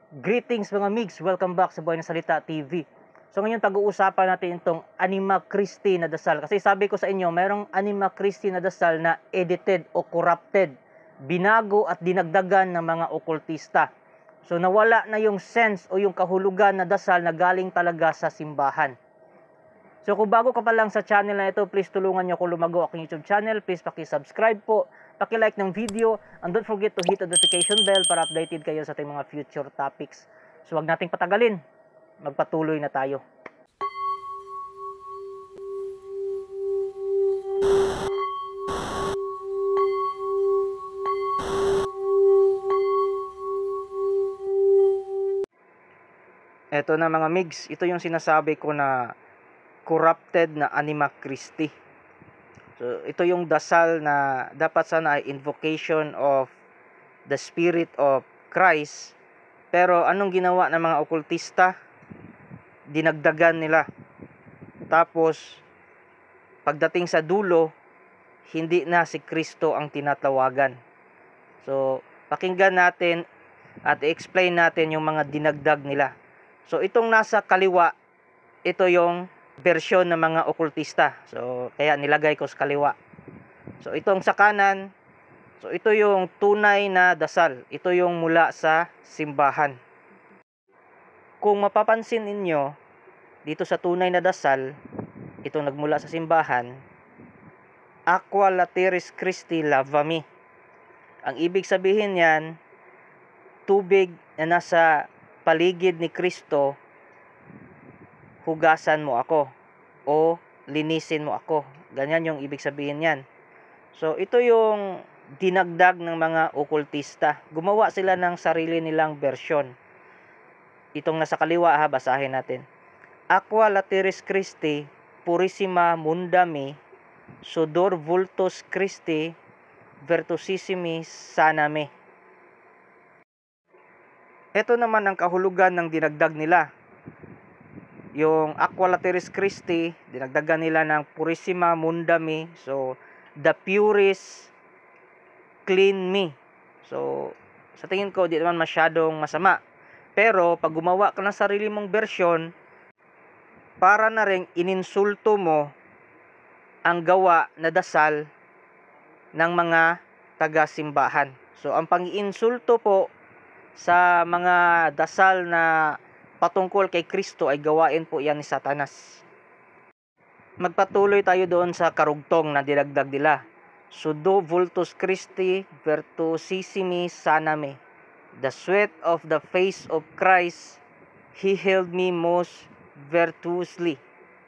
Greetings mga migs, welcome back sa Buhay na Salita TV. So ngayon pag-uusapan natin itong Anima Christi na dasal. Kasi sabi ko sa inyo, mayroong Anima Christi na dasal na edited o corrupted, binago at dinagdagan ng mga okultista. So nawala na yung sense o yung kahulugan na dasal na galing talaga sa simbahan. So kung bago ka pa lang sa channel na ito, please tulungan nyo ako lumago aking YouTube channel. Please paki-subscribe po, paki-like ng video, and don't forget to hit the notification bell para updated kayo sa ating mga future topics. So wag nating patagalin, magpatuloy na tayo. Ito na mga migs, ito yung sinasabi ko na corrupted na Anima Christi. So, ito yung dasal na dapat sana ay invocation of the Spirit of Christ. Pero anong ginawa ng mga okultista? Dinagdagan nila. Tapos, pagdating sa dulo, hindi na si Kristo ang tinatawagan. So, pakinggan natin at i-explain natin yung mga dinagdag nila. So, itong nasa kaliwa, ito yung version ng mga okultista. So, kaya nilagay ko sa kaliwa. So, itong sa kanan, so ito yung tunay na dasal. Ito yung mula sa simbahan. Kung mapapansin ninyo, dito sa tunay na dasal, itong nagmula sa simbahan, Aqua Lateris Christi Lavami. Ang ibig sabihin yan, tubig na nasa paligid ni Kristo, hugasan mo ako o linisin mo ako. Ganyan yung ibig sabihin yan. So, ito yung dinagdag ng mga okultista. Gumawa sila ng sarili nilang version. Itong nasa kaliwa ha, basahin natin. Aqua Lateris Christi Purissima Mundami Sudor Vultus Christi Virtuosissimi Saname. Ito naman ang kahulugan ng dinagdag nila. Yung Aqua Lateris Christi, dinagdagan nila ng Purissima Mundami. So, the purest clean me. So, sa tingin ko, di naman masyadong masama. Pero, pag gumawa ka ng sarili mong version, para na rin ininsulto mo ang gawa na dasal ng mga taga-simbahan. So, ang pang-iinsulto po sa mga dasal na patungkol kay Kristo ay gawain po yan ni Satanas. Magpatuloy tayo doon sa karugtong na dinagdag nila. Sudo vultus Christi virtuosissimi saname. The sweat of the face of Christ, He healed me most virtuously.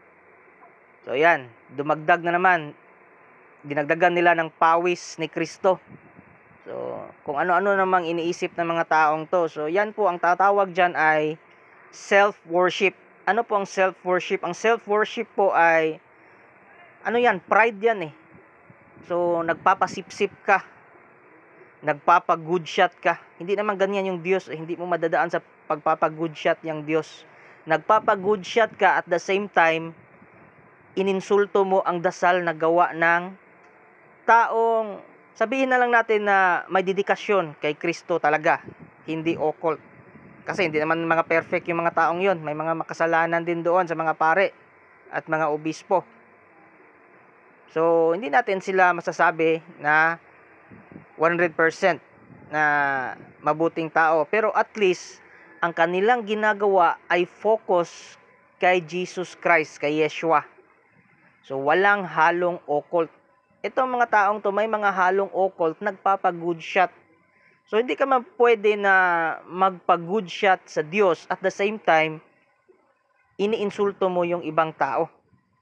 So yan, dumagdag na naman. Dinagdagan nila ng pawis ni Kristo. So, kung ano-ano namang iniisip ng mga taong to. So, yan po, ang tatawag dyan ay self-worship. Ano po ang self-worship? Ang self-worship po ay, ano yan, pride yan eh. So, nagpapasipsip ka. Nagpapag-good shot ka. Hindi naman ganyan yung Diyos. Hindi mo madadaan sa pagpapag-good shot yung Diyos. Nagpapag-good shot ka at the same time, ininsulto mo ang dasal na gawa ng taong, sabihin na lang natin na may dedikasyon kay Kristo talaga, hindi occult. Kasi hindi naman mga perfect yung mga taong yon. May mga makasalanan din doon sa mga pare at mga obispo. So, hindi natin sila masasabi na 100% na mabuting tao. Pero at least, ang kanilang ginagawa ay focus kay Jesus Christ, kay Yeshua. So, walang halong occult. Itong mga taong to, may mga halong occult, nagpapag-good shot. So, hindi ka man pwede na magpag-good shot sa Diyos at the same time, iniinsulto mo yung ibang tao.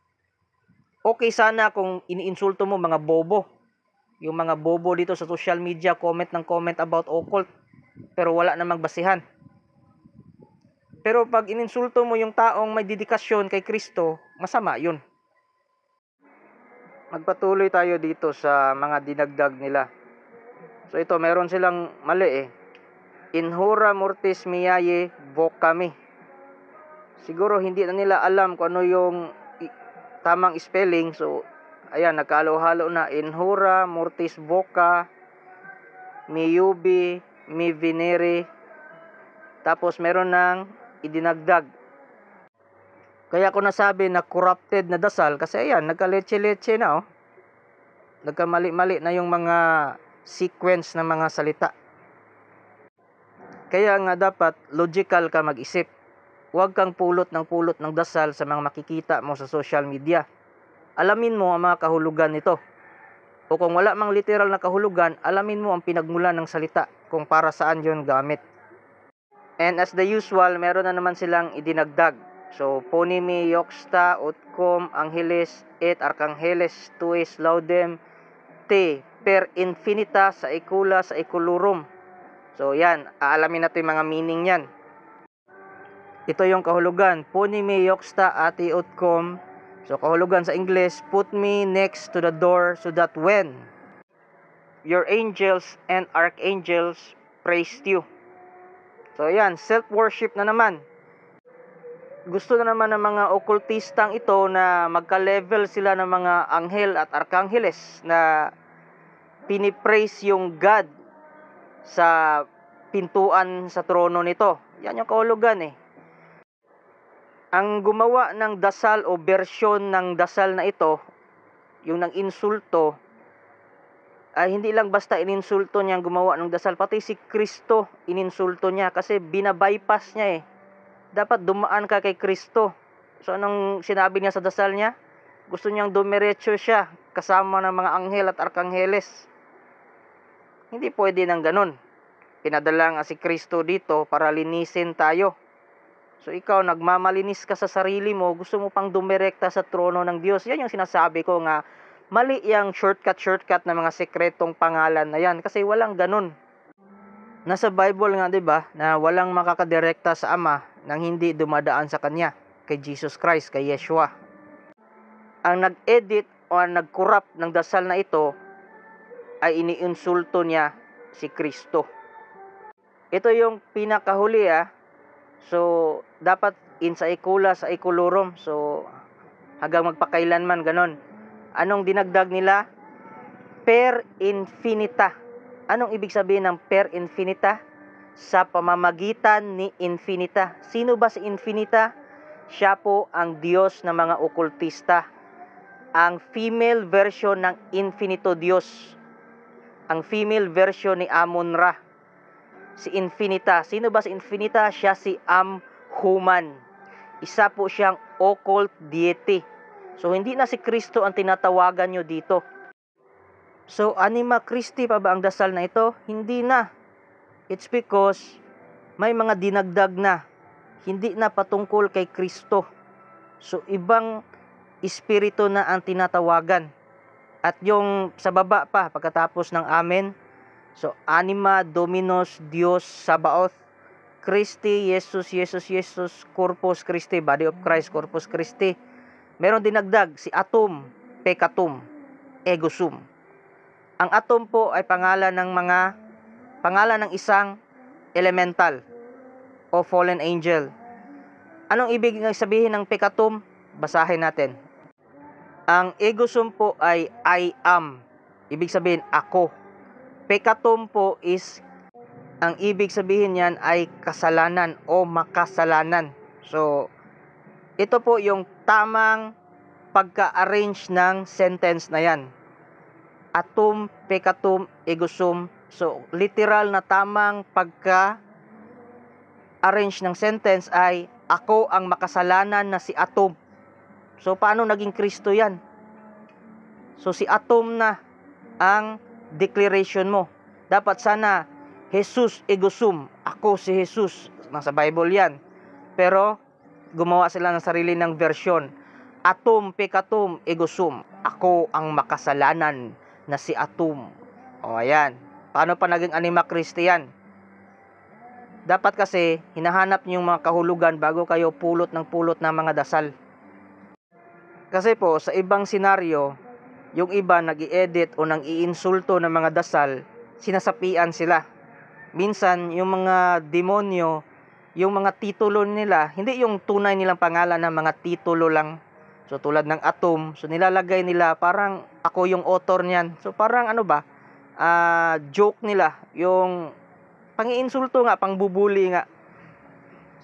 Okay sana kung iniinsulto mo mga bobo. Yung mga bobo dito sa social media, comment ng comment about occult. Pero wala namang basihan. Pero pag ininsulto mo yung taong may dedikasyon kay Kristo, masama yun. Magpatuloy tayo dito sa mga dinagdag nila. So ito, meron silang mali eh. In hora mortis miae vocami. Siguro hindi na nila alam kung ano yung tamang spelling. So, ayan, nagkahalo-halo na. In hora mortis voca mi ubi mi venere. Tapos meron ng idinagdag. Kaya ko nasabi na corrupted na dasal kasi ayan, nagka-leche-leche na Nagkamali-mali na yung mga sequence ng mga salita. Kaya nga dapat logical ka mag-isip. Huwag kang pulot ng dasal sa mga makikita mo sa social media. Alamin mo ang mga kahulugan nito. O kung wala mang literal na kahulugan, alamin mo ang pinagmulan ng salita kung para saan yon gamit. And as the usual, meron na naman silang idinagdag. So, ponimi, yoxta, utcom, angeles, et archangeles, tuis, laudem, te, per infinita, sa ikula, sa ikulurum. So, yan. Aalamin natin yung mga meaning yan. Ito yung kahulugan. Ponimi, yoxta, ati, utcom. So, kahulugan sa English, put me next to the door so that when your angels and archangels praised you. So, yan. Self-worship na naman. Gusto na naman ng mga okultistang ito na magka-level sila ng mga anghel at arkangeles na pinipraise yung God sa pintuan sa trono nito. Yan yung kahulugan Ang gumawa ng dasal o bersyon ng dasal na ito, yung nang insulto, ay hindi lang basta ininsulto niya ang gumawa ng dasal, pati si Kristo ininsulto niya kasi binabypass niya Dapat dumaan ka kay Kristo. So anong sinabi niya sa dasal niya? Gusto niyang dumiretso siya kasama ng mga anghel at arkangheles. Hindi pwede nang ganun. Pinadala nga si Kristo dito para linisin tayo. So ikaw nagmamalinis ka sa sarili mo, gusto mo pang dumirekta sa trono ng Diyos. Yan yung sinasabi ko nga, mali yung shortcut na mga sekretong pangalan na yan kasi walang ganun. Nasa Bible nga 'di ba na walang makakadirekta sa Ama nang hindi dumadaan sa kanya, kay Jesus Christ, kay Yeshua. Ang nag-edit o nag-corrupt ng dasal na ito ay iniinsulto niya si Kristo. Ito yung pinakahuli So dapat in sa ikula sa ikulurum. So hanggang magpakailanman ganon. Anong dinagdag nila? Per infinita. Anong ibig sabihin ng per infinita? Sa pamamagitan ni infinita. Sino ba si infinita? Siya po ang Diyos ng mga okultista. Ang female version ng infinito Diyos. Ang female version ni Amun-Ra. Si infinita. Sino ba si infinita? Siya si Amhuman. Isa po siyang occult deity. So hindi na si Kristo ang tinatawagan nyo dito. So, Anima Christi pa ba ang dasal na ito? Hindi na. It's because may mga dinagdag na. Hindi na patungkol kay Kristo. So, ibang espiritu na ang tinatawagan. At yung sa baba pa, pagkatapos ng Amen. So, Anima Dominos Dios Sabaoth. Christi, Jesus, Corpus Christi, Body of Christ, Corpus Christi. Meron dinagdag, si Atom, Pekatum, Ego Sum. Ang atom po ay pangalan ng isang elemental o fallen angel. Anong ibig sabihin ng pekatum? Basahin natin. Ang egosum po ay I am. Ibig sabihin ako. Pekatum po is, ang ibig sabihin niyan ay kasalanan o makasalanan. So, ito po yung tamang pagka-arrange ng sentence na yan. Atum, pekatum, egosum. So, literal na tamang pagka-arrange ng sentence ay, ako ang makasalanan na si Atom. So, paano naging Kristo yan? So, si Atom na ang declaration mo. Dapat sana, Jesus egosum. Ako si Jesus. Nasa Bible yan. Pero, gumawa sila ng sarili ng version. Atom, pekatum, egosum. Ako ang makasalanan na si Atom. O ayan. Paano pa naging Anima Christi yan? Dapat kasi hinahanap niyo yung mga kahulugan bago kayo pulot ng mga dasal. Kasi po sa ibang senaryo, yung iba nag-i-edit o nang iinsulto ng mga dasal, sinasapian sila. Minsan yung mga demonyo, yung mga titulo nila, hindi yung tunay nilang pangalan ng mga titulo lang. So, tulad ng Atom, so nilalagay nila, parang ako yung author niyan. So, parang joke nila, yung pang-iinsulto nga, pang-bubuli nga.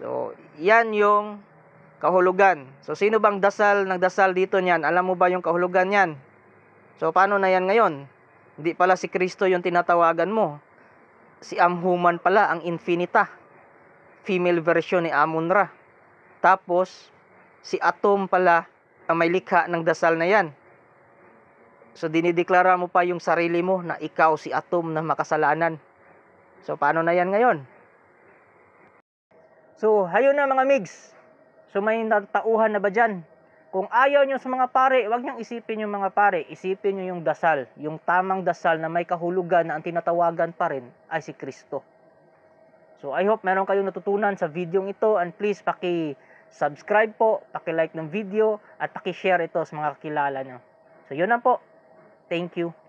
So, yan yung kahulugan. So, sino bang nagdasal dito niyan? Alam mo ba yung kahulugan niyan? So, paano na yan ngayon? Hindi pala si Kristo yung tinatawagan mo. Si Amhuman pala, ang Infinita. Female version ni Amun-Ra. Tapos, si Atum pala ang may likha ng dasal na yan. So, dinideklara mo pa yung sarili mo na ikaw si Atum na makasalanan. So, paano na yan ngayon? So, hayo na mga migs. So, may natauhan na ba dyan? Kung ayaw nyo sa mga pare, huwag niyong isipin yung mga pare. Isipin nyo yung dasal. Yung tamang dasal na may kahulugan na ang tinatawagan pa rin ay si Kristo. So, I hope meron kayong natutunan sa video ito. And please, paki-subscribe po, paki-like ng video, at paki-share ito sa mga kakilala nyo. So, yun na po. Thank you.